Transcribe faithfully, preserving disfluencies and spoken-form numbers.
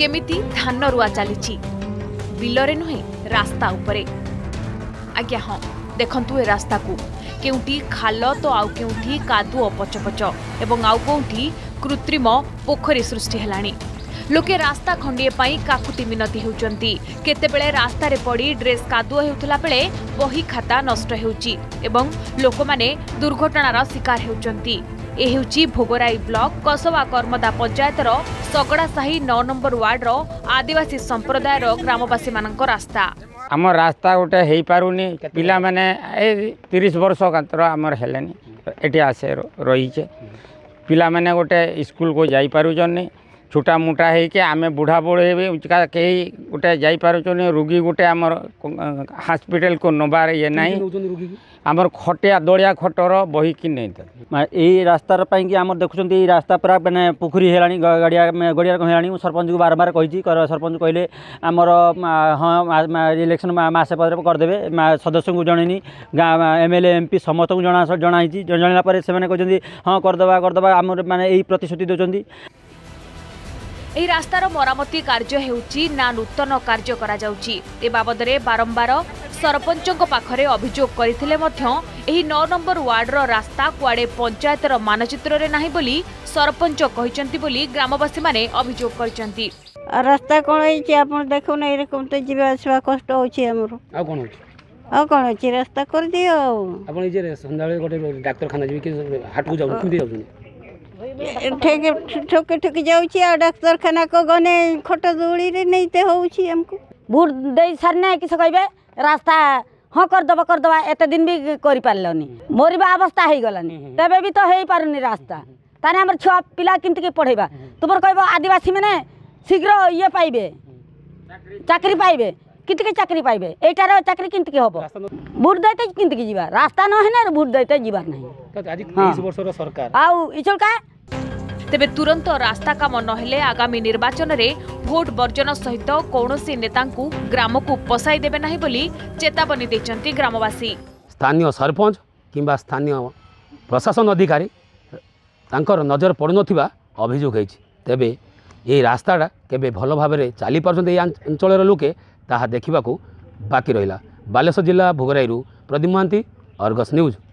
केमिति धान रुआ चली बिलरे नुहे रास्ता उपरे। आज्ञा हाँ देखंतु ए रास्ता को केउटी खाल तो आउ केउटी कादुओ पचपच एवं आउ कोउटी कृत्रिम पोखरी सृष्टि हेलानी। लोके रास्ता खंडिए पाई काकुति मिनती होउचंती। केतेबेले रास्ता रे पड़ी ड्रेस कादुओ हेउथला बेले बही खाता नष्ट हेउची एवं लोकमाने दुर्घटनार शिकार हेउचंती। ए हेउची भोगराई ब्लॉक कसबा कर्मदा पंचायतर सगड़ासाही नौ नंबर वार्ड रो आदिवासी संप्रदायर ग्रामवासी मानक रास्ता। आम रास्ता गोटे हो पारुनी पिला माने ए तीस वर्ष कातर आमर हेलेनी एटी आसे रहीचे पिला माने गोटे स्कूल को जाई पारुचनी छोटा मोटा है आम बुढ़ा बुढ़े भी कहीं गोटे जापे रोगी गोटे आमर हॉस्पिटल को नबार ये ना आमर खटिया दलिया खटर बही कि नहीं रास्तार आम देखुं रास्ता पूरा मैंने पोखरी है गड़िया गड़िया है सरपंच को बार बार कही सरपंच कहले आमर हाँ इलेक्शन मसे पर करदे सदस्य को जननी गाँ एम एल एम पी समस्त को जना जनाई जनला से कहते हाँ करदे करदे आम मैंने यही प्रतिश्रुति देते। एही रास्तार मरामती कार्य हेउची ना नूतन कार्य करा जाउची। ए बाबदरे बारंबार सरपंचक पाखरे अभियोग करथिले मध्य एही नौ नंबर वार्डर रास्ता कुआडे पंचायतर मानचित्र रे नाही बोली सरपंच कहिसंती बोली ग्रामवासी माने अभियोग करचंती। रास्ता कोन होईची आपण देखो नै रकम त जीवा आसवा कष्ट होची हमरो आ कोन होची आ कोन होची रास्ता कर दियो आपण जे संधाळे गोटे डाक्टरखाना जेबी कि हाट को जाउ किंदी जाउ ठोके ठोके जाऊँगी आ डाक्तरखाना को गने खट दौड़ी रे नहीं ते होउची हमको भोट दे सारने किस कहबे रास्ता हाँ करदब करदब एत दिन भी कर पारलनी मरवा अवस्था हो गलानी तबे भी तो हो पारुनी रास्ता ताने हमर छुआ पिला किंत के पढ़ेबा तुमर कहबो आदिवासी माने शीघ्र ये पाइबे चाकरी पाइबे किंत के चाकरी पाइबे एटार चाकरी किंत के होबो भोट देते किंत के जीवा रास्ता न है ना भोट देते जीवार नहीं आज तेईस वर्ष सरकार आउ इचल का तेबे तुरंत रास्ता काम नहेले आगामी निर्वाचन रे भोट बर्जन सहित कौनसी नेतांकु ग्राम को पसाई देबे नाही बोली चेतावनी देचंती ग्रामवासी। स्थानीय सरपंच किंबा स्थानीय प्रशासन अधिकारी तांकर नजर पड़ु नथिबा अभियोग होईछि। तेबे ए रास्ताटा केबे भल भाव में चली पारछन्ते अंचल लोके ताहा देखिबाकू बाकी रहिला। बालेश्वर जिला भोगराईरू प्रदीप महांती, अर्गस न्यूज।